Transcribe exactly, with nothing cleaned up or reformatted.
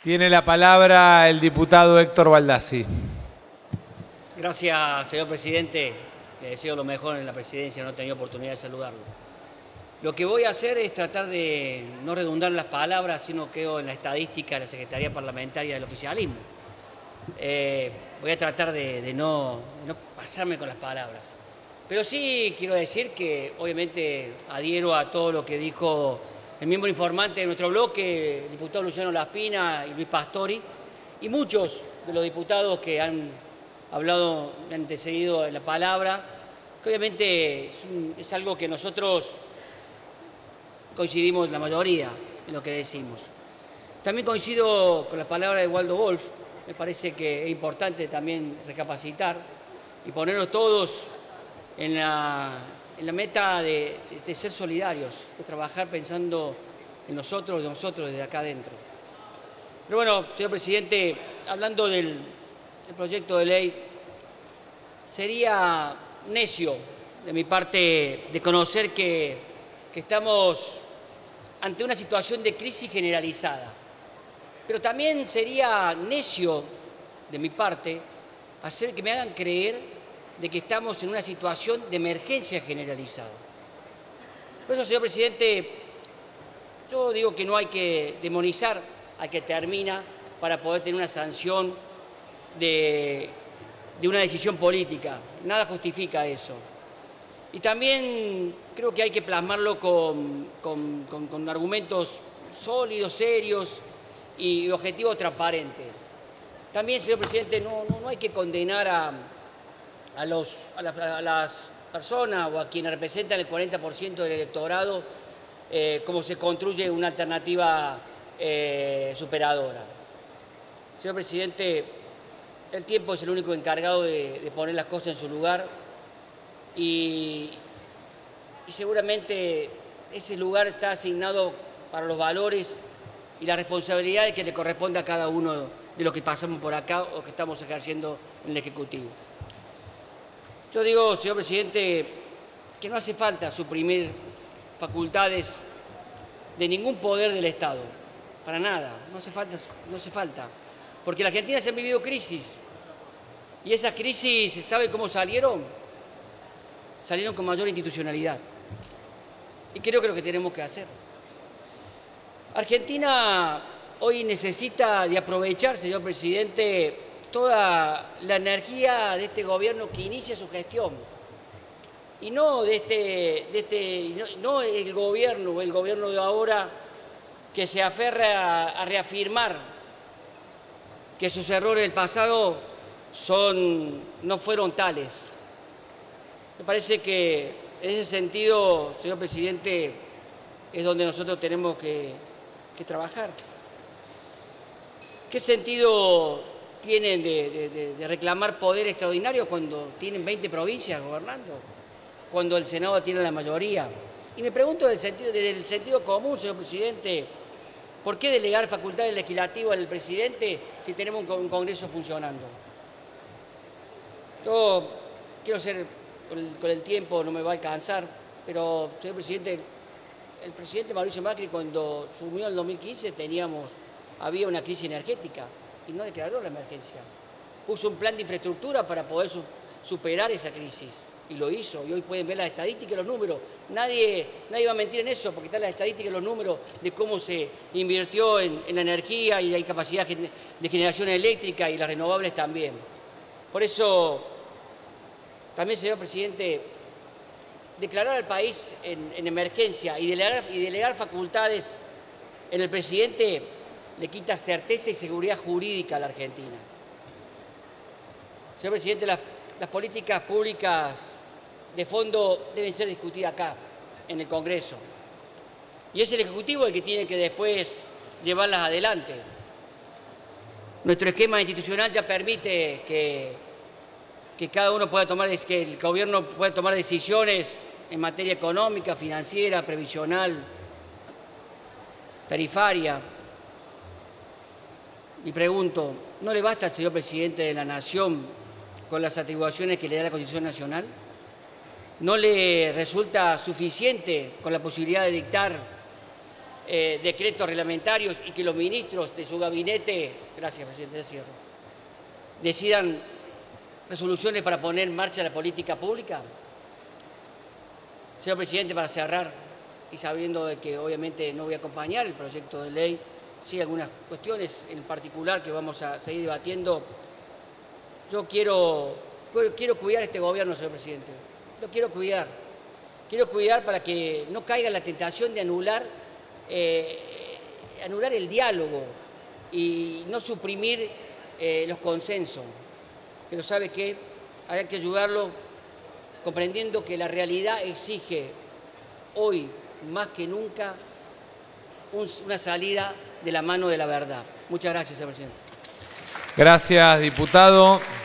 Tiene la palabra el diputado Héctor Baldassi. Gracias, señor presidente. Le deseo lo mejor en la presidencia, no he tenido oportunidad de saludarlo. Lo que voy a hacer es tratar de no redundar en las palabras, sino quedo en la estadística de la Secretaría Parlamentaria del Oficialismo. Eh, voy a tratar de, de, no, de no pasarme con las palabras. Pero sí quiero decir que obviamente adhiero a todo lo que dijo el miembro informante de nuestro bloque, el diputado Luciano Laspina y Luis Pastori, y muchos de los diputados que han hablado, han antecedido en la palabra, que obviamente es, un, es algo que nosotros coincidimos la mayoría en lo que decimos. También coincido con la palabra de Waldo Wolf. Me parece que es importante también recapacitar y ponernos todos en la, en la meta de, de ser solidarios, de trabajar pensando en nosotros, de nosotros desde acá adentro. Pero bueno, señor presidente, hablando del, del proyecto de ley, sería necio de mi parte de conocer que, que estamos ante una situación de crisis generalizada. Pero también sería necio de mi parte hacer que me hagan creer de que estamos en una situación de emergencia generalizada. Por eso, señor presidente, yo digo que no hay que demonizar al que termina para poder tener una sanción de, de una decisión política. Nada justifica eso. Y también creo que hay que plasmarlo con, con, con, con argumentos sólidos, serios y objetivos transparentes. También, señor presidente, no, no, no hay que condenar a, a, los, a, las, a las personas o a quienes representan el cuarenta por ciento del electorado eh, como se construye una alternativa eh, superadora. Señor presidente, el tiempo es el único encargado de, de poner las cosas en su lugar y, y seguramente ese lugar está asignado para los valores y la responsabilidad que le corresponde a cada uno de los que pasamos por acá o que estamos ejerciendo en el Ejecutivo. Yo digo, señor presidente, que no hace falta suprimir facultades de ningún poder del Estado, para nada, no hace falta, no hace falta, porque la Argentina se ha vivido crisis y esas crisis, ¿sabe cómo salieron? Salieron con mayor institucionalidad y creo que es lo que tenemos que hacer. Argentina hoy necesita de aprovechar, señor presidente, toda la energía de este gobierno que inicia su gestión. Y no de este, de este no, no el gobierno o el gobierno de ahora que se aferra a, a reafirmar que sus errores del pasado son, no fueron tales. Me parece que en ese sentido, señor presidente, es donde nosotros tenemos que que trabajar. ¿Qué sentido tienen de, de, de reclamar poder extraordinario cuando tienen veinte provincias gobernando? Cuando el Senado tiene la mayoría. Y me pregunto desde el sentido, desde el sentido común, señor presidente, ¿por qué delegar facultades legislativas al presidente si tenemos un Congreso funcionando? Yo quiero ser, con el, con el tiempo no me va a alcanzar, pero, señor presidente, el presidente Mauricio Macri, cuando subió en el dos mil quince, teníamos, había una crisis energética y no declaró la emergencia. Puso un plan de infraestructura para poder su, superar esa crisis y lo hizo. Y hoy pueden ver las estadísticas y los números. Nadie, nadie va a mentir en eso porque están las estadísticas y los números de cómo se invirtió en, en la energía y la capacidad de generación eléctrica y las renovables también. Por eso, también, señor presidente, declarar al país en, en emergencia y delegar, y delegar facultades en el presidente le quita certeza y seguridad jurídica a la Argentina. Señor presidente, las, las políticas públicas de fondo deben ser discutidas acá, en el Congreso. Y es el Ejecutivo el que tiene que después llevarlas adelante. Nuestro esquema institucional ya permite que, que cada uno pueda tomar, que el gobierno pueda tomar decisiones en materia económica, financiera, previsional, tarifaria. Y pregunto, ¿no le basta al señor presidente de la Nación con las atribuciones que le da la Constitución Nacional? ¿No le resulta suficiente con la posibilidad de dictar eh, decretos reglamentarios y que los ministros de su gabinete, gracias presidente, cierro, decidan resoluciones para poner en marcha la política pública? Señor presidente, para cerrar, y sabiendo de que obviamente no voy a acompañar el proyecto de ley, sí algunas cuestiones en particular que vamos a seguir debatiendo, yo quiero, quiero cuidar este gobierno, señor presidente. Lo quiero cuidar. Quiero cuidar para que no caiga en la tentación de anular, eh, anular el diálogo y no suprimir eh, los consensos. Pero ¿sabe qué? Hay que ayudarlo comprendiendo que la realidad exige hoy, más que nunca, un, una salida de la mano de la verdad. Muchas gracias, señor presidente. Gracias, diputado.